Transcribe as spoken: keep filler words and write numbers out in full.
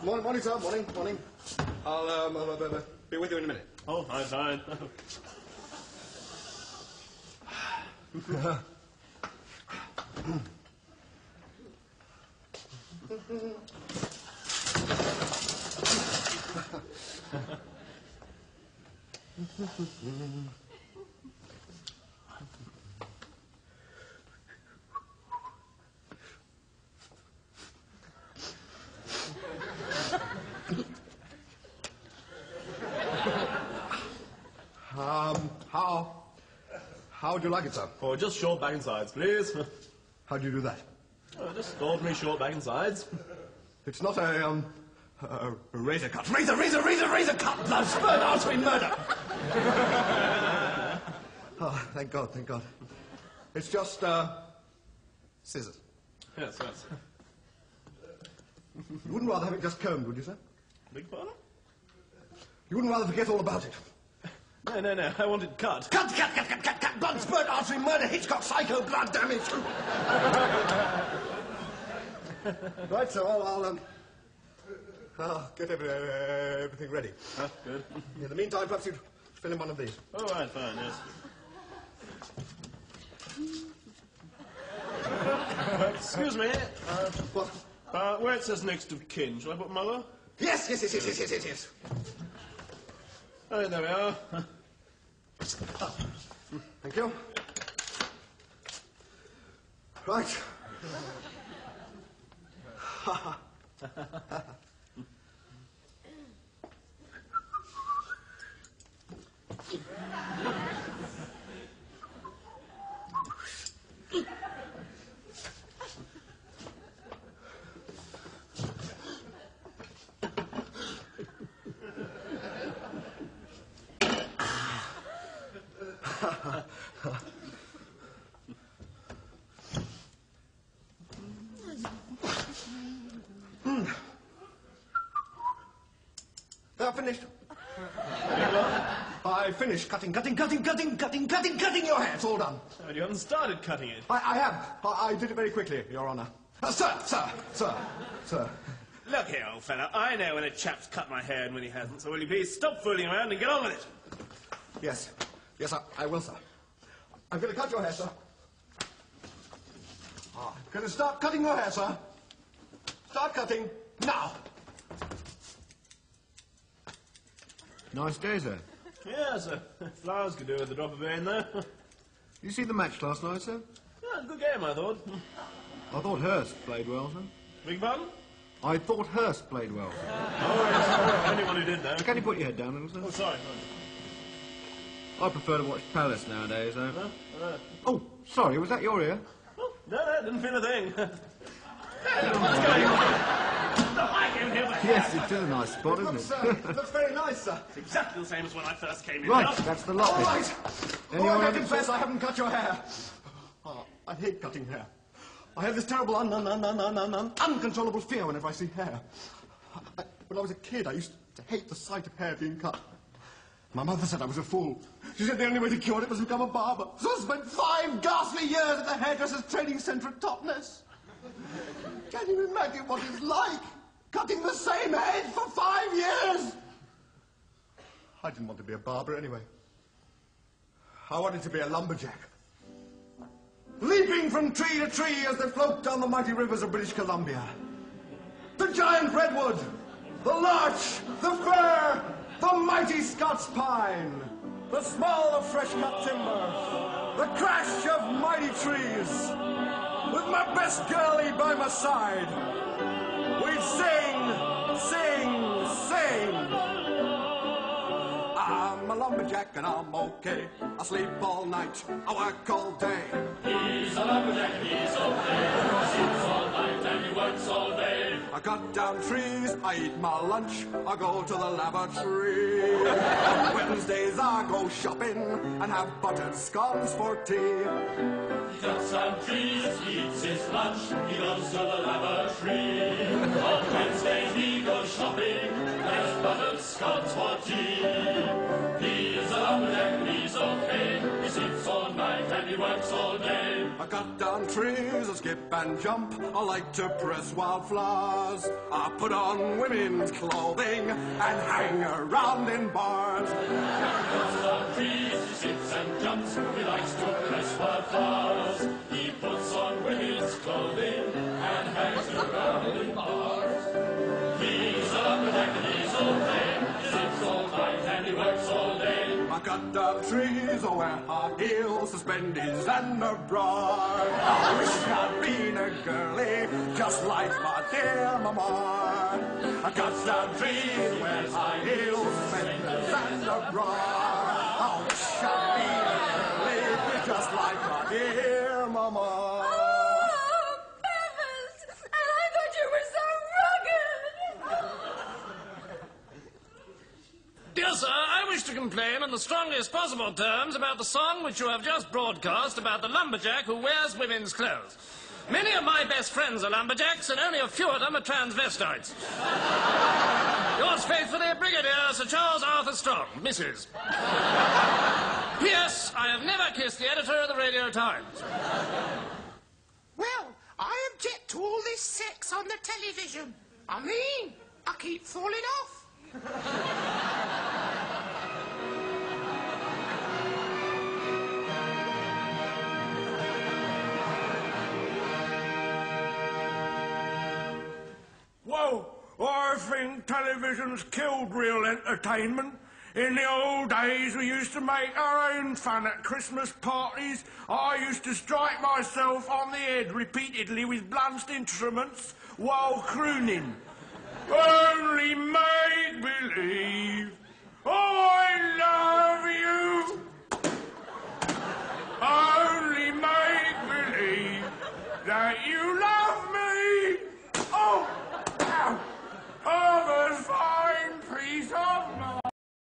Morning, morning, sir. Morning, morning. I'll um, uh, uh, uh, be with you in a minute. Oh, fine, fine. um, how... How would you like it, sir? Oh, just short back and sides, please. How do you do that? Oh, just ordinary short back and sides. It's not a, um, a, a razor cut. Razor, razor, razor, razor cut! Blood, spurt, artery, murder! Oh, thank God, thank God. It's just, uh, scissors. Yes, yes. You wouldn't rather have it just combed, would you, sir? Big pardon? You wouldn't rather forget all about it? No, no, no, I want it cut. Cut, cut, cut, cut, cut, cut! Blood, spurt, artery, murder, Hitchcock, psycho, blood damage! Right, so I'll, I'll, um... I'll get every, uh, everything ready. Ah, good. In the meantime, perhaps you'd fill in one of these. All right, fine, yes. uh, excuse me. Uh, What? Uh, where it says next of kin, shall I put mother? Yes, yes, yes, yes, yes, yes, yes, yes. Oh, there we are. Oh. Thank you. Right. Now finished. I finished cutting, cutting, cutting, cutting, cutting, cutting, cutting your hair. It's all done. Oh, you haven't started cutting it. I, I have. I, I did it very quickly, Your Honour. Uh, sir, sir, sir, sir. Look here, old fella. I know when a chap's cut my hair and when he hasn't, so will you please stop fooling around and get on with it? Yes. Yes, I, I will, sir. I'm going to cut your hair, sir. I'm going to start cutting your hair, sir. Start cutting now. Nice day, sir. Yes, sir. Flowers could do with a drop of rain there. You see the match last night, sir? Yeah, good game, I thought. I thought Hurst played well, sir. Big pardon? I thought Hurst played well, sir. Oh, yes. Anyone who did that. Can you put your head down a little, Oh, sir? sorry. I prefer to watch Palace nowadays, though. No, no. Oh, sorry, was that your ear? Oh, no, no, didn't feel a thing. Hey, look, what's going on? I came here with Yes, it's a nice spot, isn't Looks, it? uh, looks very nice, sir. It's exactly the same as when I first came in. Right, now. that's the lot. All then. right. Any Oh, I other- confess I haven't cut your hair. Oh, I hate cutting hair. I have this terrible, un un un un un un un uncontrollable fear whenever I see hair. I, when I was a kid, I used to hate the sight of hair being cut. My mother said I was a fool. She said the only way to cure it was to become a barber. So I spent five ghastly years at the hairdresser's training centre at Totnes. Can you imagine what it's like? Cutting the same head for five years! I didn't want to be a barber anyway. I wanted to be a lumberjack. Leaping from tree to tree as they float down the mighty rivers of British Columbia. The giant redwood, the larch, the fir, the mighty Scots pine, the smell of fresh-cut timber, the crash of mighty trees. With my best girlie by my side, we'd sing, sing, sing. I'm a lumberjack and I'm okay. I sleep all night, I work all day. He's a lumberjack, he's okay. He sleeps all night and he works all day. I cut down trees, I eat my lunch, I go to the lavatory. On Wednesdays I go shopping and have buttered scones for tea. He cuts down trees, he eats his lunch, he goes to the lavatory. On Wednesdays he goes shopping and has buttered scones for tea. He is a lumberjack, he's okay. He sleeps all night and he works all day. I cut down trees, I skip and jump, I like to press wildflowers. I put on women's clothing and hang around in bars. Cuts down trees, he skips and jumps, he likes to press wildflowers. He puts on women's clothing and hangs around in bars. He's a lumberjack and he's all day. He sleeps all night and he works all day. I cut down trees, I wear high heels, suspenders and a bra. I wish I'd been a girlie, just like my dear mama. I cut down trees, wear high heels, suspenders and a bra. I wish I'd been a girlie, just like my dear mama. Dear sir, I wish to complain in the strongest possible terms about the song which you have just broadcast about the lumberjack who wears women's clothes. Many of my best friends are lumberjacks, and only a few of them are transvestites. Yours faithfully, Brigadier Sir Charles Arthur Strong, Missus P S. I have never kissed the editor of the Radio Times. Well, I object to all this sex on the television. I mean, I keep falling off. Well, I think television's killed real entertainment. In the old days, we used to make our own fun at Christmas parties. I used to strike myself on the head repeatedly with blunt instruments while crooning. Only make believe. Oh, I love you. Only make believe that you love me. Oh, ow. Oh, there's fire.